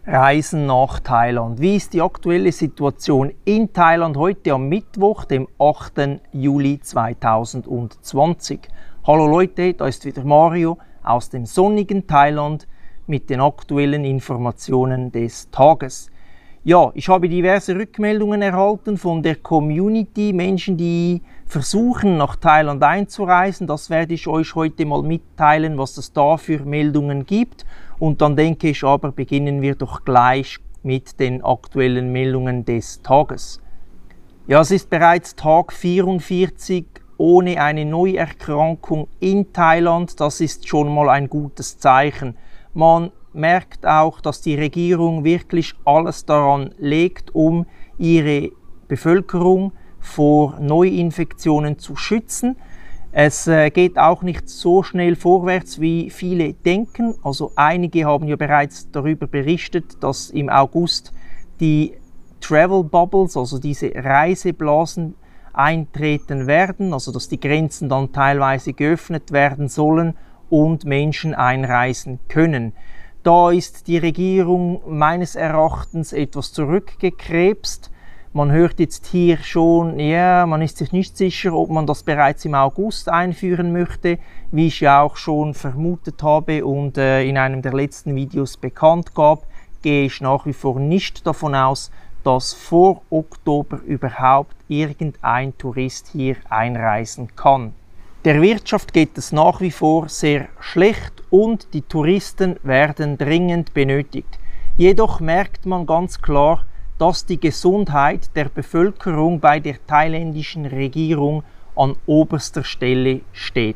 Reisen nach Thailand. Wie ist die aktuelle Situation in Thailand heute am Mittwoch, dem 8. Juli 2020? Hallo Leute, da ist wieder Mario aus dem sonnigen Thailand mit den aktuellen Informationen des Tages. Ja, ich habe diverse Rückmeldungen erhalten von der Community, Menschen, die versuchen nach Thailand einzureisen. Das werde ich euch heute mal mitteilen, was es da für Meldungen gibt. Und dann denke ich aber, beginnen wir doch gleich mit den aktuellen Meldungen des Tages. Ja, es ist bereits Tag 44 ohne eine Neuerkrankung in Thailand. Das ist schon mal ein gutes Zeichen. Man merkt auch, dass die Regierung wirklich alles daran legt, um ihre Bevölkerung vor Neuinfektionen zu schützen. Es geht auch nicht so schnell vorwärts, wie viele denken. Also einige haben ja bereits darüber berichtet, dass im August die Travel Bubbles, also diese Reiseblasen, eintreten werden, also dass die Grenzen dann teilweise geöffnet werden sollen und Menschen einreisen können. Da ist die Regierung meines Erachtens etwas zurückgekrebst. Man hört jetzt hier schon, ja, man ist sich nicht sicher, ob man das bereits im August einführen möchte, wie ich ja auch schon vermutet habe und in einem der letzten Videos bekannt gab, gehe ich nach wie vor nicht davon aus, dass vor Oktober überhaupt irgendein Tourist hier einreisen kann. Der Wirtschaft geht es nach wie vor sehr schlecht und die Touristen werden dringend benötigt. Jedoch merkt man ganz klar, dass die Gesundheit der Bevölkerung bei der thailändischen Regierung an oberster Stelle steht.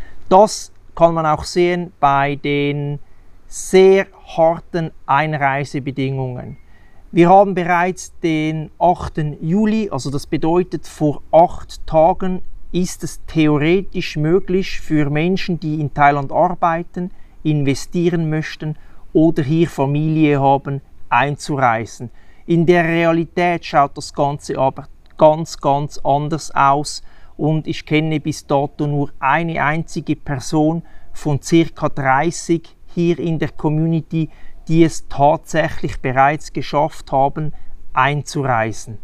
Das kann man auch sehen bei den sehr harten Einreisebedingungen. Wir haben bereits den 8. Juli, also das bedeutet vor 8 Tagen ist es theoretisch möglich für Menschen, die in Thailand arbeiten, investieren möchten oder hier Familie haben, einzureisen. In der Realität schaut das Ganze aber ganz anders aus und ich kenne bis dato nur eine einzige Person von ca. 30 hier in der Community, die es tatsächlich bereits geschafft haben, einzureisen.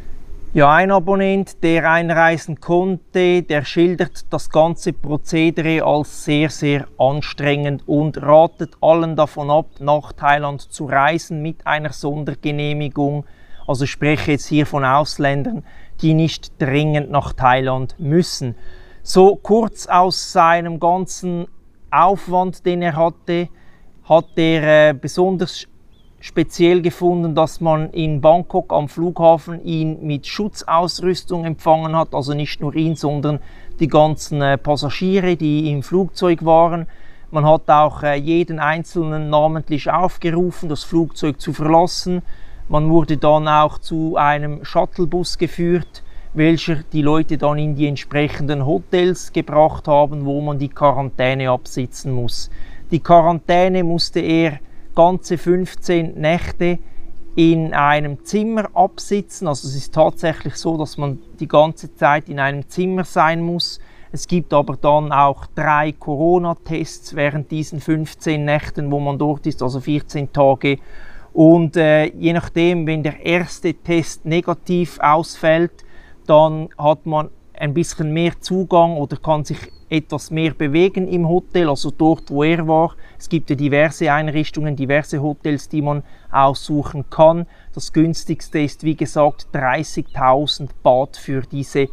Ja, ein Abonnent, der einreisen konnte, der schildert das ganze Prozedere als sehr anstrengend und ratet allen davon ab, nach Thailand zu reisen mit einer Sondergenehmigung. Also ich spreche jetzt hier von Ausländern, die nicht dringend nach Thailand müssen. So kurz aus seinem ganzen Aufwand, den er hatte, hat er besonders speziell gefunden, dass man in Bangkok am Flughafen ihn mit Schutzausrüstung empfangen hat, also nicht nur ihn, sondern die ganzen Passagiere, die im Flugzeug waren. Man hat auch jeden Einzelnen namentlich aufgerufen, das Flugzeug zu verlassen. Man wurde dann auch zu einem Shuttlebus geführt, welcher die Leute dann in die entsprechenden Hotels gebracht haben, wo man die Quarantäne absitzen muss. Die Quarantäne musste er ganze 15 Nächte in einem Zimmer absitzen. Also es ist tatsächlich so, dass man die ganze Zeit in einem Zimmer sein muss. Es gibt aber dann auch 3 Corona-Tests während diesen 15 Nächten, wo man dort ist, also 14 Tage. Und je nachdem, wenn der erste Test negativ ausfällt, dann hat man ein bisschen mehr Zugang oder kann sich etwas mehr bewegen im Hotel, also dort, wo er war. Es gibt ja diverse Einrichtungen, diverse Hotels, die man aussuchen kann. Das günstigste ist, wie gesagt, 30.000 Baht für diese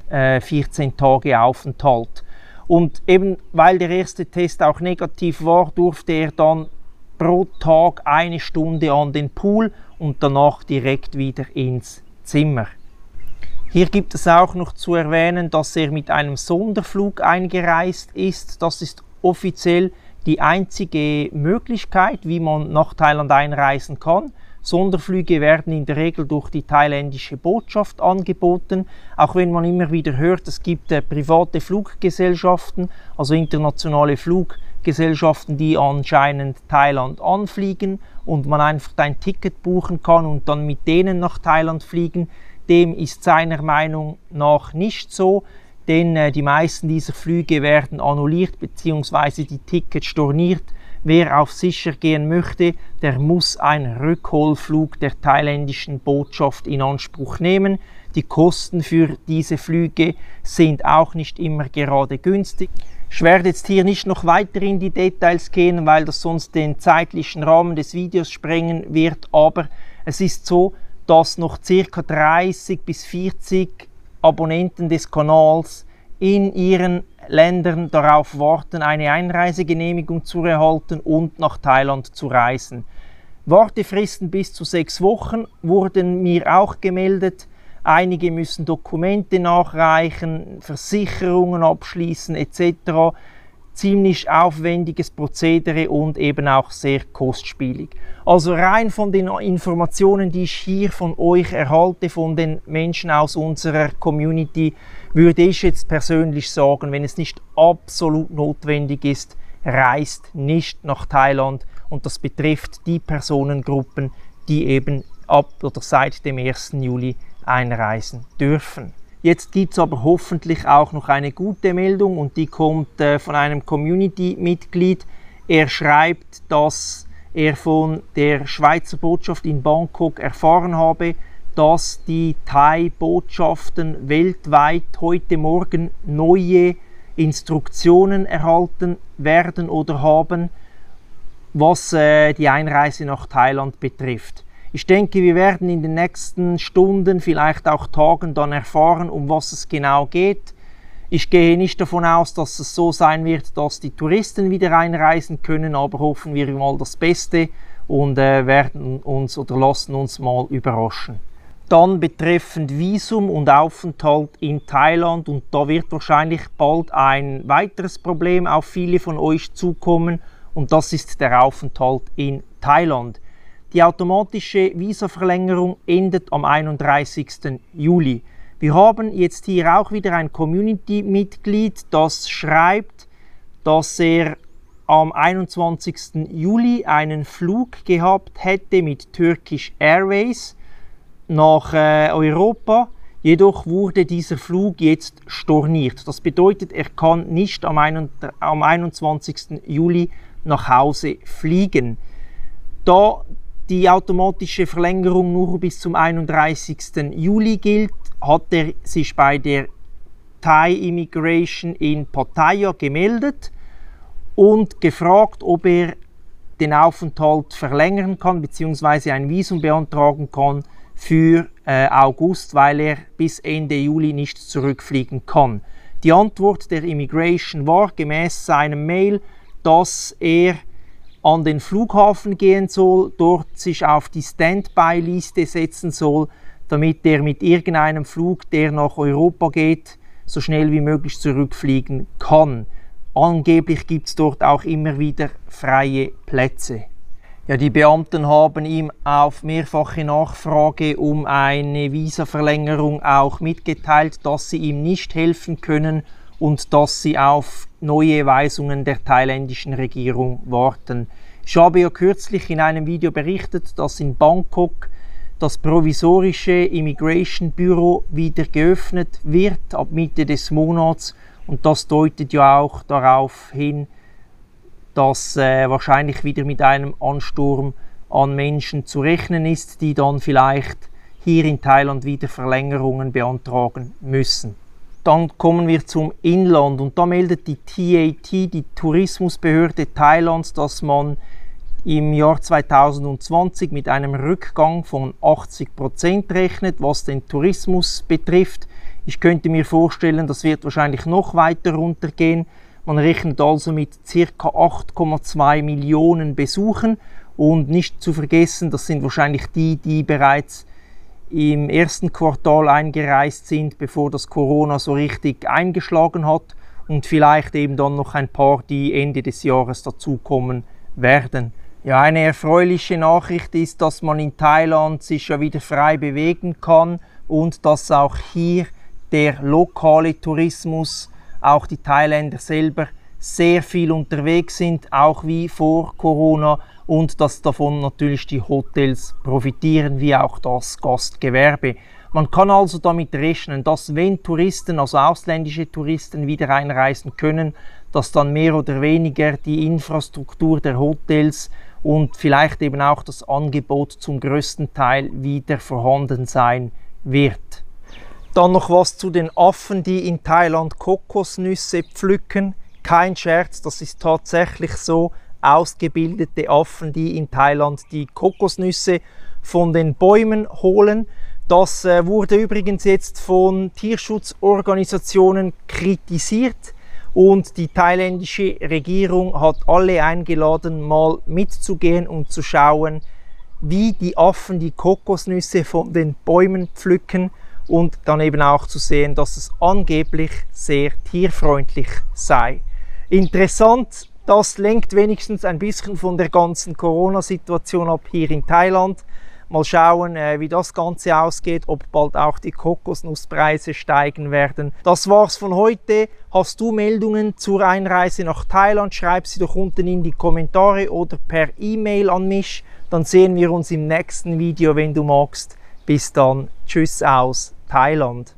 14 Tage Aufenthalt. Und eben weil der erste Test auch negativ war, durfte er dann pro Tag 1 Stunde an den Pool und danach direkt wieder ins Zimmer. Hier gibt es auch noch zu erwähnen, dass er mit einem Sonderflug eingereist ist. Das ist offiziell die einzige Möglichkeit, wie man nach Thailand einreisen kann. Sonderflüge werden in der Regel durch die thailändische Botschaft angeboten, auch wenn man immer wieder hört, es gibt private Fluggesellschaften, also internationale Fluggesellschaften, die anscheinend Thailand anfliegen und man einfach ein Ticket buchen kann und dann mit denen nach Thailand fliegen. Dem ist seiner Meinung nach nicht so, denn die meisten dieser Flüge werden annulliert bzw. die Tickets storniert, Wer auf sicher gehen möchte, der muss einen Rückholflug der thailändischen Botschaft in Anspruch nehmen. Die Kosten für diese Flüge sind auch nicht immer gerade günstig. Ich werde jetzt hier nicht noch weiter in die Details gehen, weil das sonst den zeitlichen Rahmen des Videos sprengen wird, aber es ist so, dass noch ca. 30 bis 40 Abonnenten des Kanals in ihren Ländern darauf warten, eine Einreisegenehmigung zu erhalten und nach Thailand zu reisen. Wartefristen bis zu 6 Wochen wurden mir auch gemeldet. Einige müssen Dokumente nachreichen, Versicherungen abschließen etc. Ziemlich aufwendiges Prozedere und eben auch sehr kostspielig. Also rein von den Informationen, die ich hier von euch erhalte, von den Menschen aus unserer Community, würde ich jetzt persönlich sagen, wenn es nicht absolut notwendig ist, reist nicht nach Thailand, und das betrifft die Personengruppen, die eben ab oder seit dem 1. Juli einreisen dürfen. Jetzt gibt es aber hoffentlich auch noch eine gute Meldung, und die kommt von einem Community-Mitglied. Er schreibt, dass er von der Schweizer Botschaft in Bangkok erfahren habe, dass die Thai-Botschaften weltweit heute Morgen neue Instruktionen erhalten werden oder haben, was die Einreise nach Thailand betrifft. Ich denke, wir werden in den nächsten Stunden, vielleicht auch Tagen dann erfahren, um was es genau geht. Ich gehe nicht davon aus, dass es so sein wird, dass die Touristen wieder einreisen können, aber hoffen wir mal das Beste und werden uns oder lassen uns mal überraschen. Dann betreffend Visum und Aufenthalt in Thailand, und da wird wahrscheinlich bald ein weiteres Problem auf viele von euch zukommen, und das ist der Aufenthalt in Thailand. Die automatische Visaverlängerung endet am 31. Juli. Wir haben jetzt hier auch wieder ein Community-Mitglied, das schreibt, dass er am 21. Juli einen Flug gehabt hätte mit Turkish Airways nach Europa. Jedoch wurde dieser Flug jetzt storniert. Das bedeutet, er kann nicht am 21. Juli nach Hause fliegen. Da die automatische Verlängerung nur bis zum 31. Juli gilt, hat er sich bei der Thai Immigration in Pattaya gemeldet und gefragt, ob er den Aufenthalt verlängern kann bzw. ein Visum beantragen kann für August, weil er bis Ende Juli nicht zurückfliegen kann. Die Antwort der Immigration war gemäß seinem Mail, dass er an den Flughafen gehen soll, dort sich auf die Standby-Liste setzen soll, damit er mit irgendeinem Flug, der nach Europa geht, so schnell wie möglich zurückfliegen kann. Angeblich gibt es dort auch immer wieder freie Plätze. Ja, die Beamten haben ihm auf mehrfache Nachfrage um eine Visaverlängerung auch mitgeteilt, dass sie ihm nicht helfen können und dass sie auf neue Weisungen der thailändischen Regierung warten. Ich habe ja kürzlich in einem Video berichtet, dass in Bangkok das provisorische Immigration Büro wieder geöffnet wird ab Mitte des Monats, und das deutet ja auch darauf hin, dass wahrscheinlich wieder mit einem Ansturm an Menschen zu rechnen ist, die dann vielleicht hier in Thailand wieder Verlängerungen beantragen müssen. Dann kommen wir zum Inland, und da meldet die TAT, die Tourismusbehörde Thailands, dass man im Jahr 2020 mit einem Rückgang von 80% rechnet, was den Tourismus betrifft. Ich könnte mir vorstellen, das wird wahrscheinlich noch weiter runtergehen. Man rechnet also mit ca. 8,2 Millionen Besuchen, und nicht zu vergessen, das sind wahrscheinlich die, die bereits im ersten Quartal eingereist sind, bevor das Corona so richtig eingeschlagen hat, und vielleicht eben dann noch ein paar, die Ende des Jahres dazukommen werden. Ja, eine erfreuliche Nachricht ist, dass man in Thailand sich ja wieder frei bewegen kann und dass auch hier der lokale Tourismus, auch die Thailänder selber, sehr viel unterwegs sind, auch wie vor Corona, und dass davon natürlich die Hotels profitieren, wie auch das Gastgewerbe. Man kann also damit rechnen, dass wenn Touristen, also ausländische Touristen, wieder einreisen können, dass dann mehr oder weniger die Infrastruktur der Hotels und vielleicht eben auch das Angebot zum größten Teil wieder vorhanden sein wird. Dann noch was zu den Affen, die in Thailand Kokosnüsse pflücken. Kein Scherz, das ist tatsächlich so. Ausgebildete Affen, die in Thailand die Kokosnüsse von den Bäumen holen. Das wurde übrigens jetzt von Tierschutzorganisationen kritisiert und die thailändische Regierung hat alle eingeladen, mal mitzugehen und zu schauen, wie die Affen die Kokosnüsse von den Bäumen pflücken und dann eben auch zu sehen, dass es angeblich sehr tierfreundlich sei. Interessant. Das lenkt wenigstens ein bisschen von der ganzen Corona-Situation ab hier in Thailand. Mal schauen, wie das Ganze ausgeht, ob bald auch die Kokosnusspreise steigen werden. Das war's von heute. Hast du Meldungen zur Einreise nach Thailand? Schreib sie doch unten in die Kommentare oder per E-Mail an mich. Dann sehen wir uns im nächsten Video, wenn du magst. Bis dann. Tschüss aus Thailand.